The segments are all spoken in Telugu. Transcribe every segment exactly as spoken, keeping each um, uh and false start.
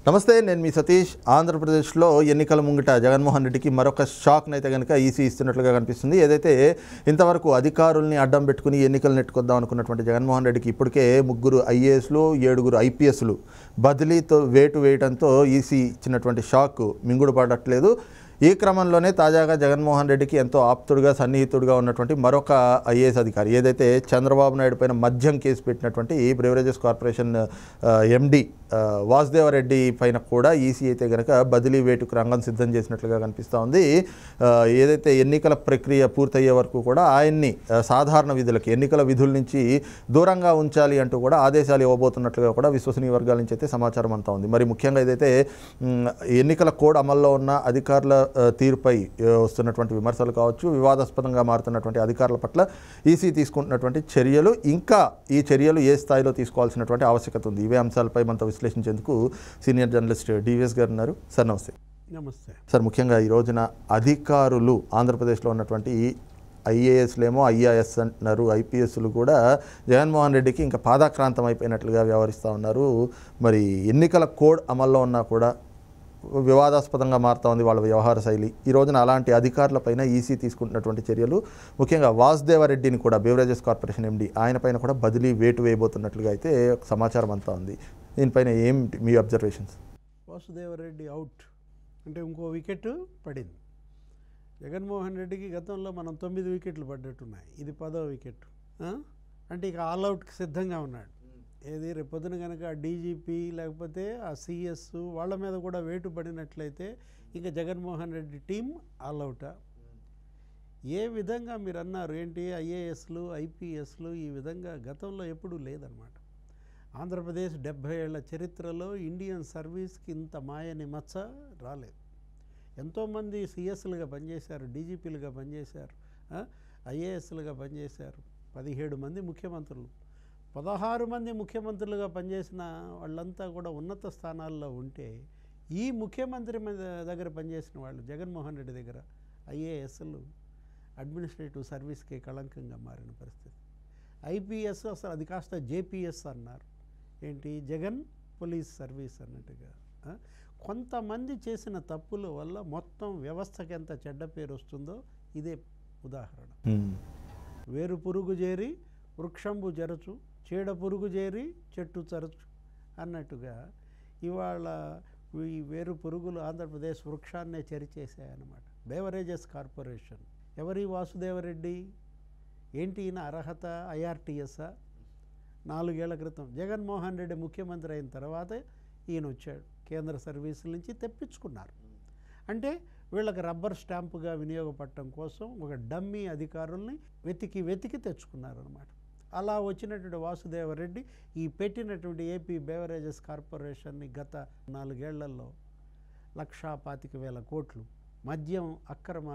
నమస్తే, నేను మీ సతీష్. ఆంధ్రప్రదేశ్లో ఎన్నికల ముంగిట జగన్మోహన్ రెడ్డికి మరొక షాక్ని అయితే కనుక ఈసీ ఇస్తున్నట్లుగా కనిపిస్తుంది. ఏదైతే ఇంతవరకు అధికారుల్ని అడ్డం పెట్టుకుని ఎన్నికలు నెట్టుకొద్దాం అనుకున్నటువంటి జగన్మోహన్ రెడ్డికి ఇప్పటికే ముగ్గురు ఐఏఎస్లు, ఏడుగురు ఐపీఎస్లు బదిలీతో వేటు వేయడంతో ఈసీ ఇచ్చినటువంటి షాక్ మింగుడు పడట్లేదు. ఈ క్రమంలోనే తాజాగా జగన్మోహన్ రెడ్డికి ఎంతో ఆప్తుడుగా సన్నిహితుడుగా ఉన్నటువంటి మరొక ఐఏఎస్ అధికారి, ఏదైతే చంద్రబాబు నాయుడు పైన మద్యం కేసు పెట్టినటువంటి బ్రివరేజెస్ కార్పొరేషన్ ఎండి వాసుదేవరెడ్డి పైన కూడా ఈసీ అయితే కనుక బదిలీ వేటుకు రంగం సిద్ధం చేసినట్లుగా కనిపిస్తూ ఉంది. ఏదైతే ఎన్నికల ప్రక్రియ పూర్తయ్యే వరకు కూడా ఆయన్ని సాధారణ విధులకి, ఎన్నికల విధుల నుంచి దూరంగా ఉంచాలి అంటూ కూడా ఆదేశాలు ఇవ్వబోతున్నట్లుగా కూడా విశ్వసనీయ వర్గాల నుంచి అయితే సమాచారం అంతా ఉంది. మరి ముఖ్యంగా ఏదైతే ఎన్నికల కోడ్ అమల్లో ఉన్న అధికారుల తీరుపై వస్తున్నటువంటి విమర్శలు కావచ్చు, వివాదాస్పదంగా మారుతున్నటువంటి అధికారుల పట్ల ఈసీ తీసుకుంటున్నటువంటి చర్యలు, ఇంకా ఈ చర్యలు ఏ స్థాయిలో తీసుకోవాల్సినటువంటి ఆవశ్యకత ఉంది, ఇవే అంశాలపై మనతో విశ్లేషించేందుకు సీనియర్ జర్నలిస్ట్ డివిఎస్ గారు ఉన్నారు. సార్ నమస్తే. నమస్తే సార్, ముఖ్యంగా ఈ రోజున అధికారులు ఆంధ్రప్రదేశ్లో ఉన్నటువంటి ఐఏఎస్లేమో ఐఆర్ఎస్ అంటున్నారు, ఐపీఎస్లు కూడా జగన్మోహన్ రెడ్డికి ఇంకా పాదాక్రాంతం అయిపోయినట్లుగా వ్యవహరిస్తూ ఉన్నారు. మరి ఎన్నికల కోడ్ అమల్లో ఉన్నా కూడా వివాదాస్పదంగా మారుతూ ఉంది వాళ్ళ వ్యవహార శైలి. ఈ రోజున అలాంటి అధికారులపైన ఈసీ తీసుకుంటున్నటువంటి చర్యలు, ముఖ్యంగా వాసుదేవరెడ్డిని కూడా, బెవరేజెస్ కార్పొరేషన్ ఎండి, ఆయన పైన కూడా బదిలీ వేటు వేయబోతున్నట్లుగా అయితే సమాచారం అంతా ఉంది. దీనిపైన ఏం మీ అబ్జర్వేషన్స్? వాసుదేవరెడ్డి అవుట్ అంటే ఇంకో వికెట్ పడింది. జగన్మోహన్ రెడ్డికి గతంలో మనం తొమ్మిది వికెట్లు పడ్డట్టున్నాయి, ఇది పదో వికెట్. అంటే ఇక ఆల్అవుట్కి సిద్ధంగా ఉన్నాడు. ఏది రేపొద్దున కనుక డీజీపీ లేకపోతే ఆ సిఎస్ వాళ్ళ మీద కూడా వేటు పడినట్లయితే ఇంకా జగన్మోహన్ రెడ్డి టీం ఆల్అవుటా? ఏ విధంగా మీరు అన్నారు ఏంటి, ఐఏఎస్లు ఐపీఎస్లు ఈ విధంగా గతంలో ఎప్పుడూ లేదనమాట. ఆంధ్రప్రదేశ్ డెబ్భై ఏళ్ల చరిత్రలో ఇండియన్ సర్వీస్కి ఇంత మాయని మచ్చ రాలేదు. ఎంతోమంది సిఎస్లుగా పనిచేశారు, డీజీపీలుగా పనిచేశారు, ఐఏఎస్లుగా పనిచేశారు. పదిహేడు మంది ముఖ్యమంత్రులు, పదహారు మంది ముఖ్యమంత్రులుగా పనిచేసిన వాళ్ళంతా కూడా ఉన్నత స్థానాల్లో ఉంటే, ఈ ముఖ్యమంత్రి దగ్గర పనిచేసిన వాళ్ళు జగన్మోహన్ రెడ్డి దగ్గర ఐఏఎస్లు అడ్మినిస్ట్రేటివ్ సర్వీస్కి కళంకంగా మారిన పరిస్థితి. ఐపీఎస్ అసలు అది కాస్త జేపీఎస్ అన్నారు, ఏంటి జగన్ పోలీస్ సర్వీస్ అన్నట్టుగా. కొంతమంది చేసిన తప్పుల వల్ల మొత్తం వ్యవస్థకి ఎంత చెడ్డ పేరు వస్తుందో ఇదే ఉదాహరణ. వేరు పురుగు చేరి వృక్షంబు జరచు, చీడ పురుగు చేరి చెట్టు చరచు అన్నట్టుగా ఇవాళ ఈ వేరు పురుగులు ఆంధ్రప్రదేశ్ వృక్షాన్నే చెరిచేసాయన్నమాట. బెవరేజెస్ కార్పొరేషన్ ఎవరి వాసుదేవరెడ్డి ఏంటి, ఈయన అర్హత ఐఆర్టీఎస్ఆ? నాలుగేళ్ల క్రితం జగన్మోహన్ రెడ్డి ముఖ్యమంత్రి అయిన తర్వాత ఈయన వచ్చాడు, కేంద్ర సర్వీసుల నుంచి తెప్పించుకున్నారు. అంటే వీళ్ళకి రబ్బర్ స్టాంపుగా వినియోగపడటం కోసం ఒక డమ్మీ అధికారుల్ని వెతికి వెతికి తెచ్చుకున్నారన్నమాట. అలా వచ్చినటువంటి వాసుదేవరెడ్డి ఈ పెట్టినటువంటి ఏపీ బెవరేజెస్ కార్పొరేషన్ని గత నాలుగేళ్లలో లక్షా పాతిక వేల కోట్లు మద్యం అక్రమ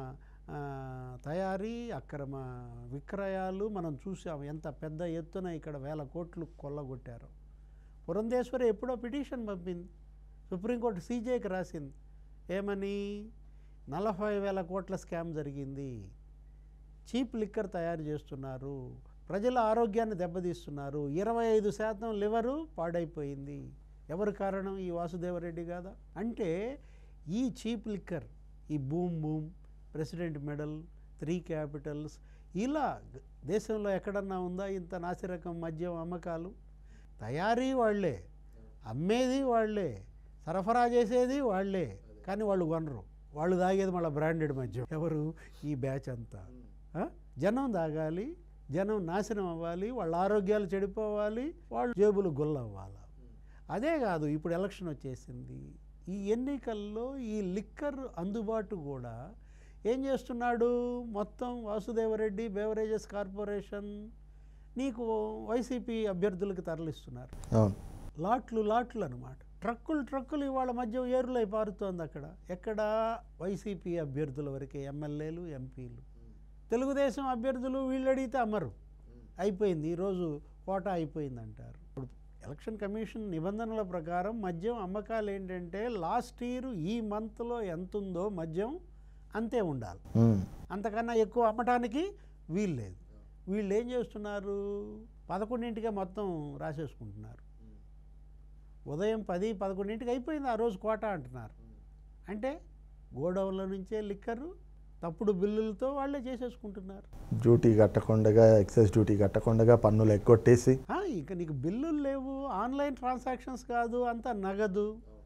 తయారీ, అక్రమ విక్రయాలు మనం చూసాం. ఎంత పెద్ద ఎత్తున ఇక్కడ వేల కోట్లు కొల్లగొట్టారు. పురంధేశ్వరి ఎప్పుడో పిటిషన్ పంపింది, సుప్రీంకోర్టు సీజేకి రాసింది, ఏమని, నలభై వేల కోట్ల స్కామ్ జరిగింది, చీప్ లిక్కర్ తయారు చేస్తున్నారు, ప్రజల ఆరోగ్యాన్ని దెబ్బతీస్తున్నారు, ఇరవై ఐదు శాతం లివరు పాడైపోయింది. ఎవరు కారణం? ఈ వాసుదేవరెడ్డి కాదా? అంటే ఈ చీప్ లిక్కర్, ఈ boom boom, president medal, three capitals, ఇలా దేశంలో ఎక్కడన్నా ఉందా ఇంత నాసిరకం మద్యం అమ్మకాలు? తయారీ వాళ్లే, అమ్మేది వాళ్లే, సరఫరా చేసేది వాళ్లే, కానీ వాళ్ళు కొనరు. వాళ్ళు తాగేది మళ్ళీ బ్రాండెడ్ మద్యం. ఎవరు? ఈ బ్యాచ్ అంతా. జనం తాగాలి, జనం నాశనం అవ్వాలి, వాళ్ళ ఆరోగ్యాలు చెడిపోవాలి, వాళ్ళు జేబులు గుల్లవ్వాలి. అదే కాదు, ఇప్పుడు ఎలక్షన్ వచ్చేసింది. ఈ ఎన్నికల్లో ఈ లిక్కర్ అందుబాటు కూడా ఏం చేస్తున్నాడు, మొత్తం వాసుదేవరెడ్డి బెవరేజెస్ కార్పొరేషన్ నీకు వైసీపీ అభ్యర్థులకు తరలిస్తున్నారు. లాట్లు లాట్లు అనమాట, ట్రక్కులు ట్రక్కులు ఇవాళ మధ్య ఏరులై పారుతోంది. అక్కడ ఎక్కడ వైసీపీ అభ్యర్థుల వరకే, ఎమ్మెల్యేలు ఎంపీలు. తెలుగుదేశం అభ్యర్థులు వీళ్ళు అడిగితే అమ్మరు, అయిపోయింది, ఈరోజు కోటా అయిపోయింది అంటారు. ఇప్పుడు ఎలక్షన్ కమిషన్ నిబంధనల ప్రకారం మద్యం అమ్మకాలు ఏంటంటే లాస్ట్ ఇయర్ ఈ మంత్లో ఎంత ఉందో మద్యం అంతే ఉండాలి, అంతకన్నా ఎక్కువ అమ్మటానికి వీలు లేదు. వీళ్ళు ఏం చేస్తున్నారు, పదకొండింటికే మొత్తం రాసేసుకుంటున్నారు. ఉదయం పది పదకొండింటికి అయిపోయింది ఆ రోజు కోట అంటున్నారు. అంటే గోడౌన్ల నుంచే లిక్కరు తప్పుడు బిల్లులతో వాళ్ళే చేసేసుకుంటున్నారు. డ్యూటీ కట్టకుండా, ఎక్సైజ్ డ్యూటీ కట్టకుండా పన్నులు ఎగ్గొట్టేసి, ఇంకా నీకు బిల్లులు లేవు, ఆన్లైన్ ట్రాన్సాక్షన్స్ కాదు, అంతా నగదు.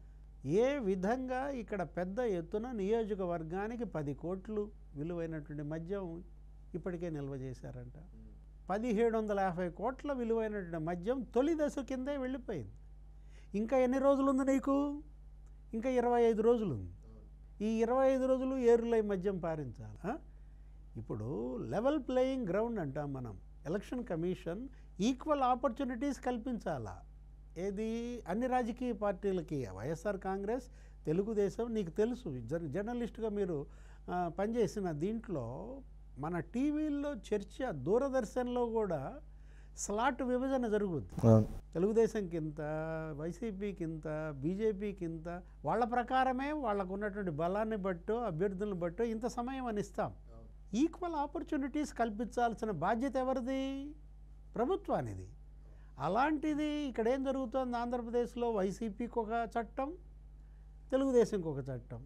ఏ విధంగా ఇక్కడ పెద్ద ఎత్తున నియోజకవర్గానికి పది కోట్లు విలువైనటువంటి మద్యం ఇప్పటికే నిల్వ చేశారంట. పదిహేడు వందల యాభై కోట్ల విలువైనటువంటి మద్యం తొలి దశ కిందే వెళ్ళిపోయింది. ఇంకా ఎన్ని రోజులు ఉంది నీకు? ఇంకా ఇరవై ఐదు రోజులు ఉంది. ఈ ఇరవై ఐదు రోజులు ఏరులై మద్యం పారించాలి. ఇప్పుడు లెవెల్ ప్లేయింగ్ గ్రౌండ్ అంటాం మనం. ఎలక్షన్ కమిషన్ ఈక్వల్ ఆపర్చునిటీస్ కల్పించాలా. ఏది అన్ని రాజకీయ పార్టీలకి, వైఎస్ఆర్ కాంగ్రెస్, తెలుగుదేశం. నీకు తెలుసు జర్నలిస్ట్గా మీరు పనిచేసిన దీంట్లో మన టీవీల్లో చర్చ, దూరదర్శన్లో కూడా స్లాట్ విభజన జరుగుద్ది. తెలుగుదేశంకి ఇంత, వైసీపీకి ఇంత, బీజేపీకి ఇంత, వాళ్ళ ప్రకారమే వాళ్ళకు ఉన్నటువంటి బలాన్ని బట్టో అభ్యర్థులను బట్టో ఇంత సమయం అని ఇస్తాం. ఈక్వల్ ఆపర్చునిటీస్ కల్పించాల్సిన బాధ్యత ఎవరిది? ప్రభుత్వానిది. అలాంటిది ఇక్కడ ఏం జరుగుతుంది? ఆంధ్రప్రదేశ్లో వైసీపీకి ఒక చట్టం, తెలుగుదేశంకి ఒక చట్టం.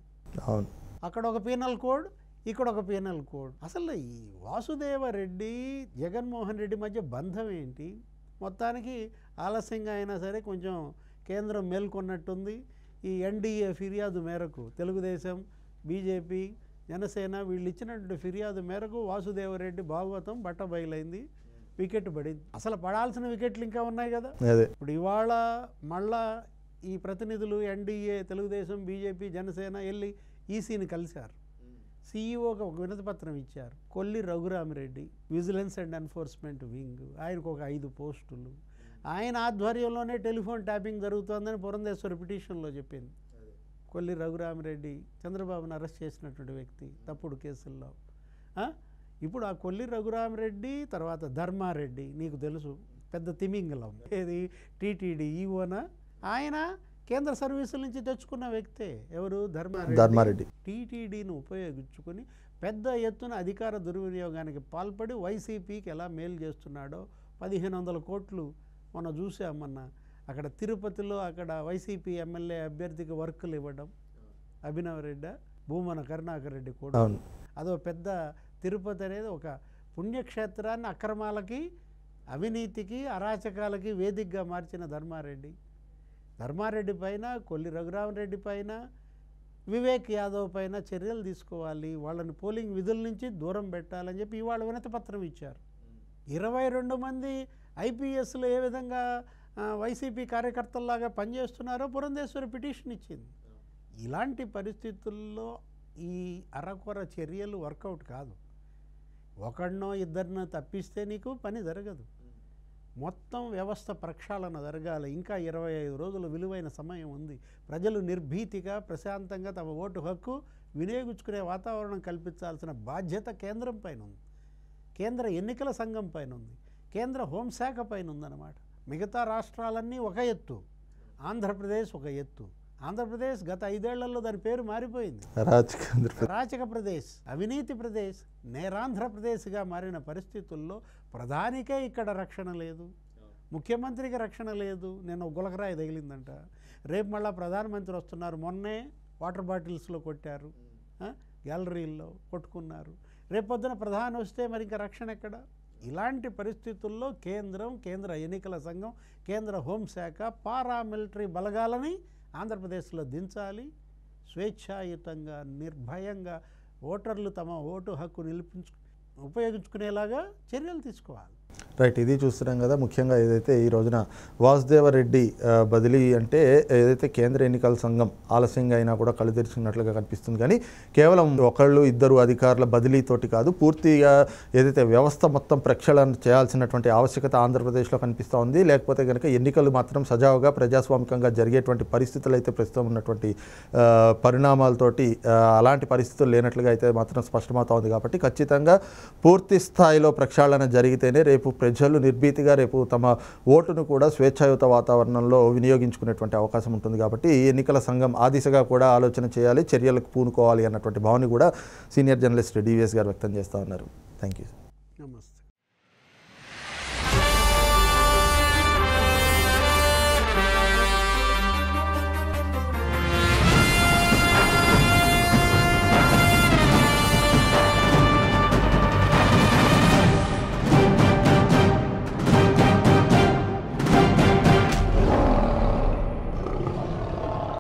అక్కడ ఒక పీనల్ కోడ్, ఇక్కడ ఒక పీనల్ కోడ్. అసలు ఈ వాసుదేవరెడ్డి జగన్మోహన్ రెడ్డి మధ్య బంధం ఏంటి? మొత్తానికి ఆలస్యంగా అయినా సరే కొంచెం కేంద్రం మేల్కొన్నట్టుంది. ఈ ఎన్డీఏ ఫిర్యాదు మేరకు తెలుగుదేశం, బీజేపీ, జనసేన వీళ్ళు ఇచ్చినటువంటి ఫిర్యాదు మేరకు వాసుదేవరెడ్డి భాగవతం బట్టబయలైంది. వికెట్ పడింది. అసలు పడాల్సిన వికెట్లు ఇంకా ఉన్నాయి కదా. ఇప్పుడు ఇవాళ మళ్ళా ఈ ప్రతినిధులు ఎన్డీఏ, తెలుగుదేశం, బీజేపీ, జనసేన వెళ్ళి ఈసీని కలిశారు. సీఈఓకి ఒక వినతి పత్రం ఇచ్చారు. Kolli Raghurami Reddy, vigilance and enforcement wing, ఆయనకు ఒక ఐదు పోస్టులు. ఆయన ఆధ్వర్యంలోనే టెలిఫోన్ ట్యాపింగ్ జరుగుతోందని పురంధేశ్వరి పిటిషన్లో చెప్పింది. కొల్లి రఘురామిరెడ్డి చంద్రబాబును అరెస్ట్ చేసినటువంటి వ్యక్తి తప్పుడు కేసుల్లో. ఇప్పుడు ఆ కొల్లి రఘురామిరెడ్డి తర్వాత ధర్మారెడ్డి, నీకు తెలుసు పెద్ద తిమింగలం, ఏది టీటీడీ ఈవోనా, ఆయన కేంద్ర సర్వీసుల నుంచి తెచ్చుకున్న వ్యక్తే. ఎవరు? ధర్మారెడ్డి. ధర్మారెడ్డి టీటీడీని ఉపయోగించుకొని పెద్ద ఎత్తున అధికార దుర్వినియోగానికి పాల్పడి వైసీపీకి ఎలా మేలు చేస్తున్నాడో. పదిహేను వందల కోట్లు మనం చూసామన్నా. అక్కడ తిరుపతిలో అక్కడ వైసీపీ ఎమ్మెల్యే అభ్యర్థికి వర్కులు ఇవ్వడం, అభినవ్ రెడ్డి, భూమన కరుణాకర్ రెడ్డి కూడా. అదో పెద్ద తిరుపతి అనేది ఒక పుణ్యక్షేత్రాన్ని అక్రమాలకి, అవినీతికి, అరాచకాలకి వేదికగా మార్చిన ధర్మారెడ్డి. ధర్మారెడ్డి పైన, కొల్లి రఘురామరెడ్డి పైన, వివేక్ యాదవ్ పైన చర్యలు తీసుకోవాలి, వాళ్ళని పోలింగ్ విధుల నుంచి దూరం పెట్టాలని చెప్పి ఇవాళ వినతి పత్రం ఇచ్చారు. ఇరవై రెండు మంది ఐపీఎస్లు ఏ విధంగా వైసీపీ కార్యకర్తల్లాగా పనిచేస్తున్నారో పురంధేశ్వరి పిటిషన్ ఇచ్చింది. ఇలాంటి పరిస్థితుల్లో ఈ అరకొర చర్యలు వర్కౌట్ కాదు. ఒకడినో ఇద్దరినో తప్పిస్తే నీకు పని జరగదు. మొత్తం వ్యవస్థ ప్రక్షాళన జరగాలి. ఇంకా ఇరవై ఐదు రోజుల విలువైన సమయం ఉంది. ప్రజలు నిర్భీతిగా ప్రశాంతంగా తమ ఓటు హక్కు వినియోగించుకునే వాతావరణం కల్పించాల్సిన బాధ్యత కేంద్రం పైన ఉంది, కేంద్ర ఎన్నికల సంఘం పైన ఉంది, కేంద్ర హోంశాఖ పైన ఉందన్నమాట. మిగతా రాష్ట్రాలన్నీ ఒక ఎత్తు, ఆంధ్రప్రదేశ్ ఒక ఎత్తు. ఆంధ్రప్రదేశ్ గత ఐదేళ్లలో దాని పేరు మారిపోయింది. అరాచక ప్రదేశ్, అవినీతి ప్రదేశ్, నేరాంధ్రప్రదేశ్గా మారిన పరిస్థితుల్లో ప్రధానికే ఇక్కడ రక్షణ లేదు, ముఖ్యమంత్రికి రక్షణ లేదు. నేను గులకరాయి తగిలిందంట. రేపు మళ్ళీ ప్రధానమంత్రి వస్తున్నారు. మొన్నే వాటర్ బాటిల్స్లో కొట్టారు, గ్యాలరీల్లో కొట్టుకున్నారు. రేపొద్దున ప్రధాని వస్తే మరి ఇంకా రక్షణ ఎక్కడ? ఇలాంటి పరిస్థితుల్లో కేంద్రం, కేంద్ర ఎన్నికల సంఘం, కేంద్ర హోంశాఖ, పారామిలిటరీ బలగాలని ఆంధ్రప్రదేశ్లో దించాలి. స్వేచ్ఛాయుతంగా, నిర్భయంగా ఓటర్లు తమ ఓటు హక్కు నిలిపించు ఉపయోగించుకునేలాగా చర్యలు తీసుకోవాలి. రైట్, ఇది చూస్తున్నాం కదా. ముఖ్యంగా ఏదైతే ఈ రోజున వాసుదేవరెడ్డి బదిలీ అంటే ఏదైతే కేంద్ర ఎన్నికల సంఘం ఆలస్యంగా అయినా కూడా కళ్ళు తెరిచినట్లుగా కనిపిస్తుంది. కానీ కేవలం ఒకళ్ళు ఇద్దరు అధికారుల బదిలీతోటి కాదు, పూర్తిగా ఏదైతే వ్యవస్థ మొత్తం ప్రక్షాళన చేయాల్సినటువంటి ఆవశ్యకత ఆంధ్రప్రదేశ్లో కనిపిస్తూ ఉంది. లేకపోతే కనుక ఎన్నికలు మాత్రం సజావుగా ప్రజాస్వామికంగా జరిగేటువంటి పరిస్థితులు అయితే ప్రస్తుతం ఉన్నటువంటి పరిణామాలతోటి అలాంటి పరిస్థితులు లేనట్లుగా అయితే మాత్రం స్పష్టమవుతా ఉంది. కాబట్టి ఖచ్చితంగా పూర్తి స్థాయిలో ప్రక్షాళన జరిగితేనే రేపు ప్రజలు నిర్భీతిగా రేపు తమ ఓటును కూడా స్వేచ్ఛాయుత వాతావరణంలో వినియోగించుకునేటువంటి అవకాశం ఉంటుంది. కాబట్టి ఎన్నికల సంఘం ఆ దిశగా కూడా ఆలోచన చేయాలి, చర్యలకు పూనుకోవాలి అన్నటువంటి భావన కూడా సీనియర్ జర్నలిస్ట్ డివిఎస్ గారు వ్యక్తం చేస్తూ ఉన్నారు. Thank you. నమస్తే.